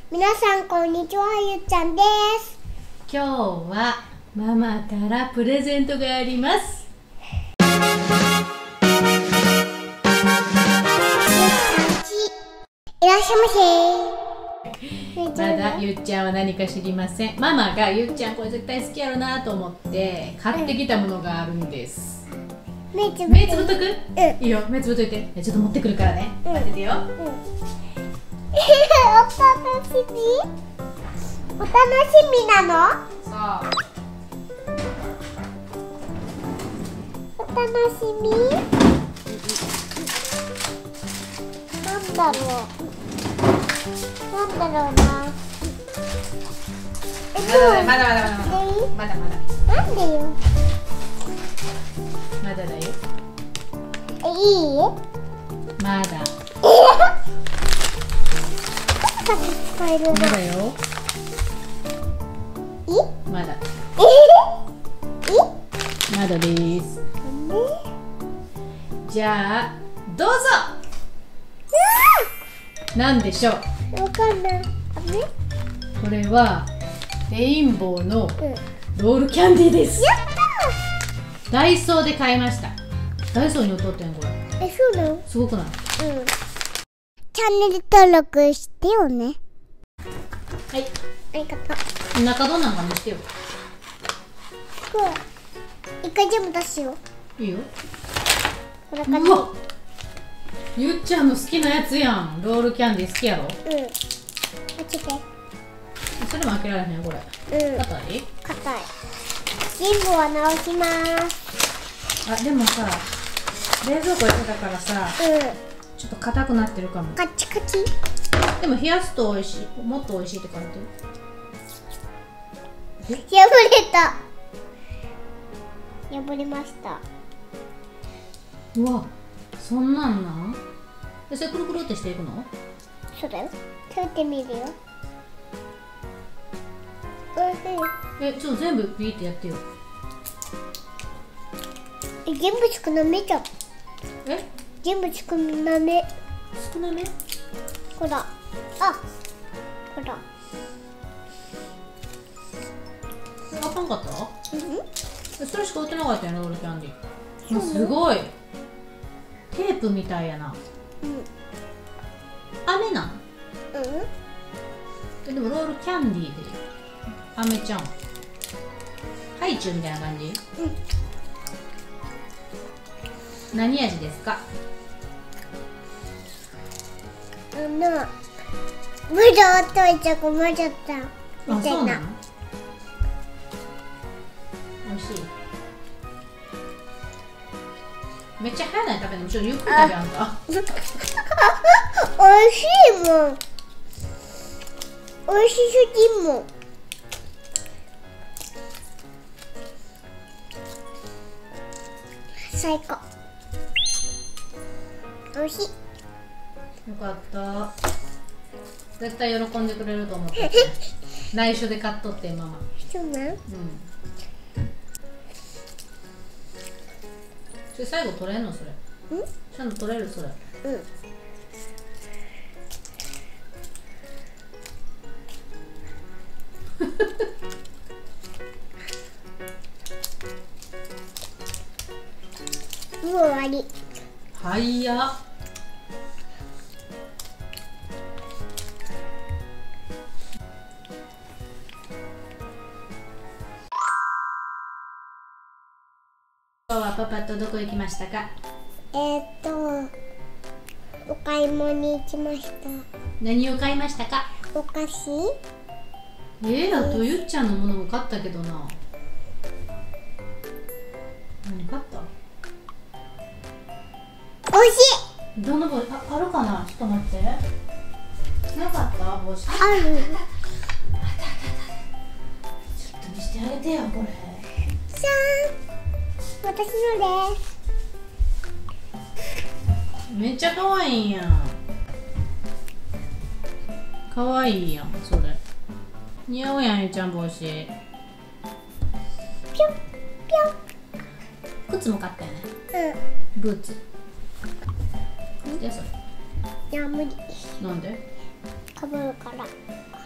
皆さんこんにちは、ゆっちゃんです。 今日はママからプレゼントがあります。 いらっしゃいませ。 まだゆっちゃんは何か知りません。ママがゆっちゃんこれ絶対好きやろなと思って買ってきたものがあるんです。 目つぶっとく？いいよ、目つぶっといて。ちょっと持ってくるからね。待っててよ。 お楽しみ？お楽しみなの？ そう。 お楽しみ？なんだろうな。 まだ。 なんでよ。 まだだよ。 いい？ まだ。 使える。 まだよ。まだ。まだです。じゃあどうぞ。なんでしょう。 わかんない。 これはレインボーのロールキャンディーです。 やったダイソーで買いました。ダイソーに劣ってんこれ。 そうなの？ すごくない？ チャンネル登録してよね。 はい。 ありがとう。 中どんなんか見してよ。 これ一回全部出すよ。 いいよ。 こんな感うわ、ゆっちゃんの好きなやつやん。ロールキャンディー好きやろ？ じ。開けて。 それも開けられへんよこれ。硬い？ 硬い。全部は直します。 あ、でもさ、冷蔵庫入れてたからさ、ちょっと硬くなってるかも。 カチカチ。 でも冷やすと美味しい。もっと美味しいって書いてる。 破れた。破れました。 うわ、そんなんなん？で、それくるくるってしていくの？ そうだよ。食べてみるよ。おいしい。 ちょっと全部ピーってやってよ。 全部少なめじゃん。全部少なめ。 少なめ？ ほら。ほら。 あかんかった？それしか売ってなかったよね、ロールキャンディー。もうすごい。テープみたいやな。飴なん？でもロールキャンディーで飴ちゃん。ハイチュウみたいな感じ？何味ですか？ まだおっといちゃ困っちゃったみたいな。 美味しい。めっちゃ早ない食べるの？ちょっとゆっくり食べあんた。 美味しいもん。美味しすぎもん。最高。美味しい。 よかった。絶対喜んでくれると思って。内緒で買っとってママ。 そうなん？ それ最後取れんのそれ？ちゃんと取れるそれ？ もう終わり。 早っ。今日はパパとどこ行きましたか？ お買い物に行きました。 何を買いましたか？ お菓子？ あとゆっちゃんのものも買ったけどな。何買った？ おいしい。 どの帽子？あるかな？ちょっと待って。なかった帽子？ ある。 ちょっと見せてあげてよこれ。 じゃーん。私のです。 めっちゃ可愛いやん。可愛いやんそれ。似合うやんゆっちゃん帽子。ぴょんぴょん。靴も買ったよね。ブーツ。でそれ。 いや無理。 なんで？ かぶるから。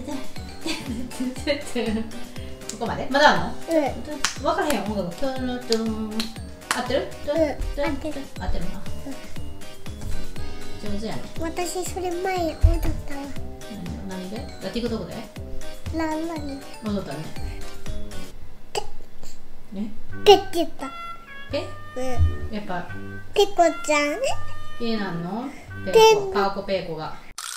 ここまでまだあんの？分からへんよ、音楽。合ってる？合ってるな。上手やね。 私それ前踊ったわ。 何で？TikTokで？ ランラに踊ったね。 ペって言った。 ペ？やっぱペコちゃん。 ペなんの？ペコ、パーコペーコが。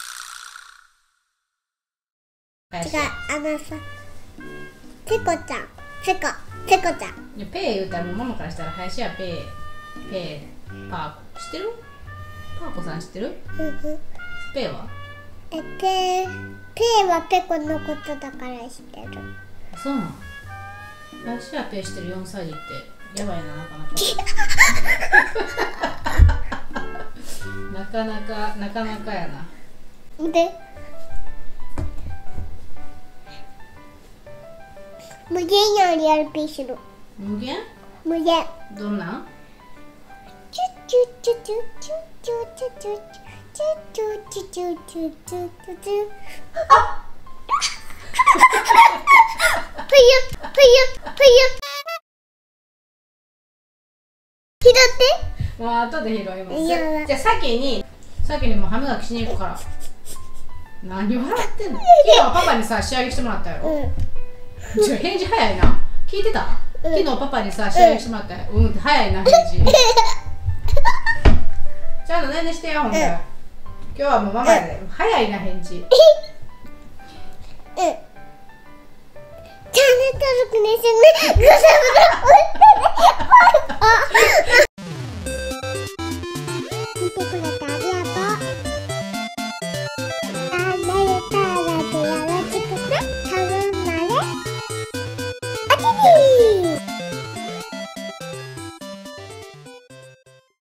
違う、さ、ペコちゃん、ペコちゃん。 ペー言うたらママからしたら林家ペーパーコ知ってる？パーコさん知ってる？ペーは？ ペーはペコのことだから知ってる。 そうなの？林家ペー知ってる4歳児ってやばいな、なかなか。なかなかやな。 で無限よりやるピーする。 無限？ 無限。 どんなん？ チュチュチュチュチュチュチュチュチュチュチュチュチュチュチュチュ。あ。ぷゆぷゆぷゆ。拾って。 もう後で拾います。じゃあ先にもう歯磨きしに行くから。何笑ってんの？昨日パパにさ仕上げしてもらったよ。返事早いな。聞いてた？昨日パパにさ仕上げしてもらったよ。って早いな返事。ちゃんとねんねしてよほんで。今日はもうママやで。早いな返事。チャンネル登録ねしてね。